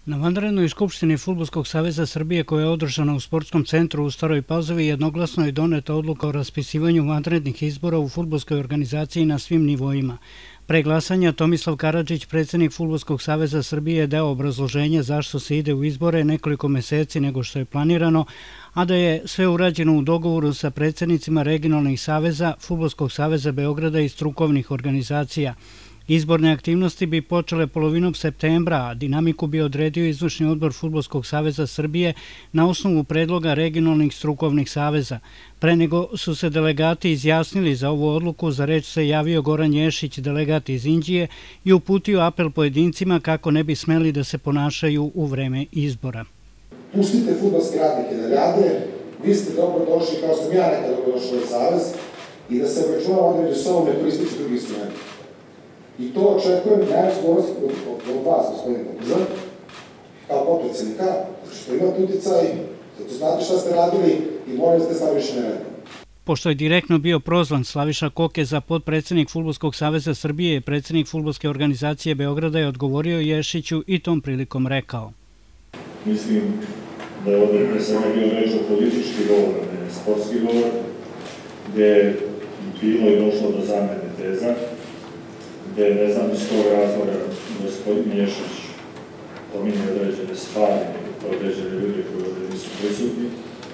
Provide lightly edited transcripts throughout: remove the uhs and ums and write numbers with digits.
Na vanrednoj skupštini Fudbalskog saveza Srbije koja je održana u Sportskom centru u Staroj Pazovi jednoglasno je doneta odluka o raspisivanju vanrednih izbora u fudbalskoj organizaciji na svim nivoima. Pre glasanja Tomislav Karadžić, predsjednik Fudbalskog saveza Srbije, je dao obrazloženje zašto se ide u izbore nekoliko meseci nego što je planirano, a da je sve urađeno u dogovoru sa predsjednicima regionalnih saveza, Fudbalskog saveza Beograda i strukovnih organizacija. Izborne aktivnosti bi počele polovinom septembra, a dinamiku bi odredio izvršni odbor Fudbalskog saveza Srbije na osnovu predloga regionalnih strukovnih saveza. Pre nego su se delegati izjasnili za ovu odluku, za reč se javio Goran Ješić, delegat iz Inđije, i uputio apel pojedincima kako ne bi smeli da se ponašaju u vreme izbora. Pustite fudbalske radnike da rade, vi ste dobro došli, kao sam ja nekada dobro došao u savez, i da se obračunava ovdje među sobom ne koristići drugi instrumenti. I to očekujem najozgovornosti od vas, gospodine Kukužan, kao potpredsjednika, zato što imate uticaj, zato znate šta ste radili i molim da ste stvari više ne radili. Pošto je direktno bio prozvan, Slaviša Koke za potpredsjednik Fudbalskog saveza Srbije i predsjednik Fudbalske organizacije Beograda je odgovorio Ješiću i tom prilikom rekao. Mislim da je ovdje pre svega bio reč o politički govor, a ne sportski govor, gdje je bilo i došlo do zamene teza, gdje ne znam iz tog razloga gospodin Ješić pominje određene stvari, određene ljudi koji ovdje nisu prisutni.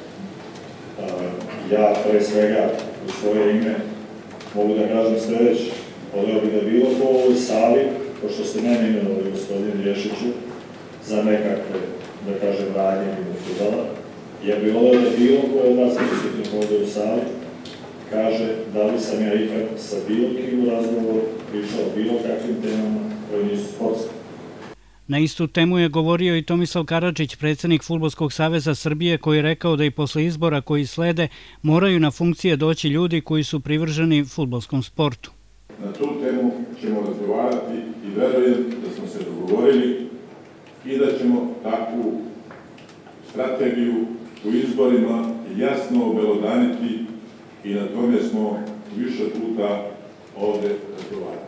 Ja pre svega u svoje ime mogu da kažem sljedeće. Voleo bih da bilo ko u ovoj sali, pošto ste mene imenovali gospodin Ješiću, za nekakve, da kažem, radnje mimo fudbala, ja bih voleo da bilo ko od vas prisutnih ovdje u sali kaže da li sam ja ikad sa bilo kim u razgovoru pričao o bilo kakvim temama koje nisu sportske. Na istu temu je govorio i Tomislav Karadžić, predsjednik Fudbalskog saveza Srbije, koji je rekao da i posle izbora koji slede moraju na funkcije doći ljudi koji su privrženi fudbalskom sportu. Na tu temu ćemo razgovarati i verujem da smo se dogovorili i da ćemo takvu strategiju u izborima jasno obelodaniti i na tome smo više puta ovdje razgovarali.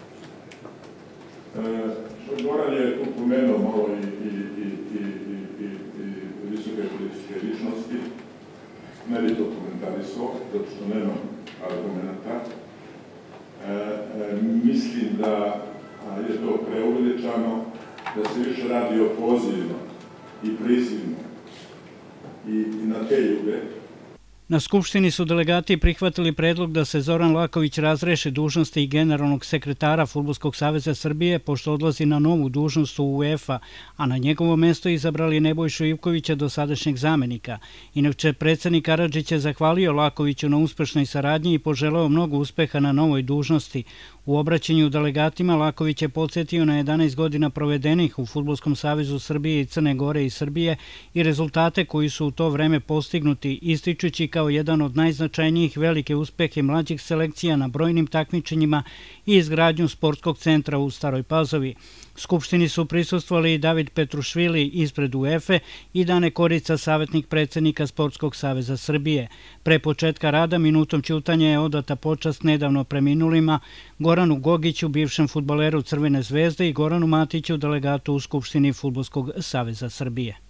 Goran je tu pomenuo malo i visoke političke ličnosti. Ne bi to komentarisao, zato što nemam argumenta. Mislim da je to preuveličano, da se više radi o pozivima i prizivima i na te ljude. Na Skupštini su delegati prihvatili predlog da se Zoran Laković razreši dužnosti i generalnog sekretara Fudbalskog saveza Srbije, pošto odlazi na novu dužnost u UEFA, a na njegovo mesto izabrali Nebojšu Ivkovića, dosadašnjeg zamenika. Inače, predsjednik Karadžić je zahvalio Lakoviću na uspešnoj saradnji i poželeo mnogo uspeha na novoj dužnosti. U obraćanju delegatima Laković je podsjetio na 11 godina provedenih u Fudbalskom savezu Srbije i Crne Gore i Srbije i rezultate koji su u to vreme postignuti, ističući kao jedan od najznačajnijih velike uspehe mlađih selekcija na brojnim takmičenjima i izgradnju Sportskog centra u Staroj Pazovi. Skupštini su prisustvovali i David Petrušvili ispred UEFA i Dane Korica, savjetnik predsjednika Sportskog saveza Srbije. Pre početka rada minutom ćutanja je odata počast nedavno preminulima Goranu Gogiću, bivšem fudbaleru Crvene zvezde, i Goranu Matiću, delegatu u Skupštini Fudbalskog saveza Srbije.